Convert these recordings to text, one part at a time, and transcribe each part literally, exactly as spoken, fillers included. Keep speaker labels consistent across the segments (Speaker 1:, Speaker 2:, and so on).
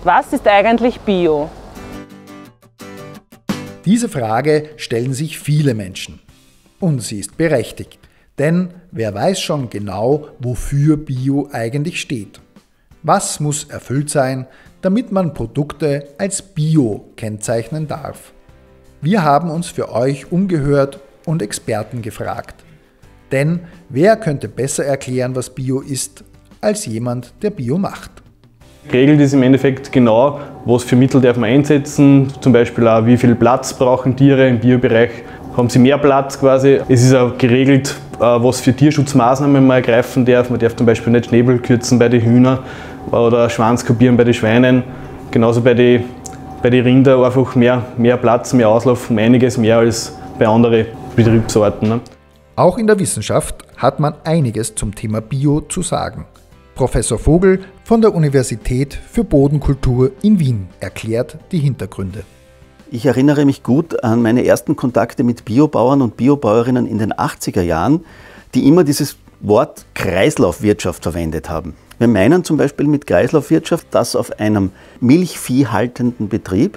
Speaker 1: Was ist eigentlich Bio?
Speaker 2: Diese Frage stellen sich viele Menschen. Und sie ist berechtigt. Denn wer weiß schon genau, wofür Bio eigentlich steht? Was muss erfüllt sein, damit man Produkte als Bio kennzeichnen darf? Wir haben uns für euch umgehört und Experten gefragt. Denn wer könnte besser erklären, was Bio ist, als jemand, der Bio macht?
Speaker 3: Geregelt ist im Endeffekt genau, was für Mittel darf man einsetzen, zum Beispiel auch, wie viel Platz brauchen Tiere im Biobereich. Haben sie mehr Platz quasi. Es ist auch geregelt, was für Tierschutzmaßnahmen man ergreifen darf. Man darf zum Beispiel nicht Schnäbel kürzen bei den Hühnern oder Schwanz kopieren bei den Schweinen. Genauso bei den bei den Rindern einfach mehr, mehr Platz, mehr Auslauf, um einiges mehr als bei anderen Betriebsarten. Ne?
Speaker 2: Auch in der Wissenschaft hat man einiges zum Thema Bio zu sagen. Professor Vogel von der Universität für Bodenkultur in Wien erklärt die Hintergründe.
Speaker 4: Ich erinnere mich gut an meine ersten Kontakte mit Biobauern und Biobäuerinnen in den achtziger Jahren, die immer dieses Wort Kreislaufwirtschaft verwendet haben. Wir meinen zum Beispiel mit Kreislaufwirtschaft, dass auf einem Milchvieh haltenden Betrieb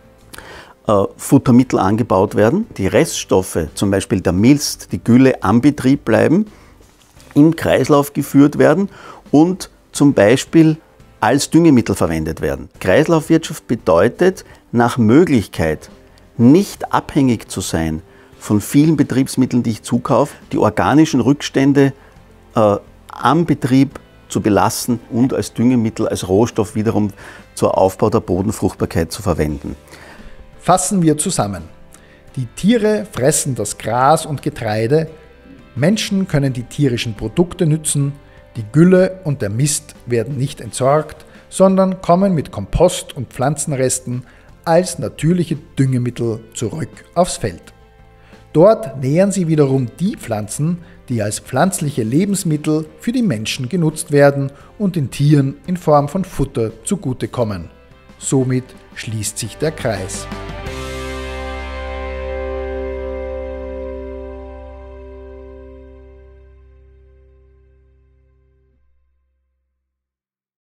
Speaker 4: äh, Futtermittel angebaut werden, die Reststoffe, zum Beispiel der Milst, die Gülle am Betrieb bleiben, im Kreislauf geführt werden und zum Beispiel als Düngemittel verwendet werden. Kreislaufwirtschaft bedeutet, nach Möglichkeit nicht abhängig zu sein von vielen Betriebsmitteln, die ich zukaufe, die organischen Rückstände äh, am Betrieb zu belassen und als Düngemittel, als Rohstoff wiederum zum Aufbau der Bodenfruchtbarkeit zu verwenden.
Speaker 2: Fassen wir zusammen. Die Tiere fressen das Gras und Getreide, Menschen können die tierischen Produkte nützen, die Gülle und der Mist werden nicht entsorgt, sondern kommen mit Kompost und Pflanzenresten als natürliche Düngemittel zurück aufs Feld. Dort nähren sie wiederum die Pflanzen, die als pflanzliche Lebensmittel für die Menschen genutzt werden und den Tieren in Form von Futter zugutekommen. Somit schließt sich der Kreis.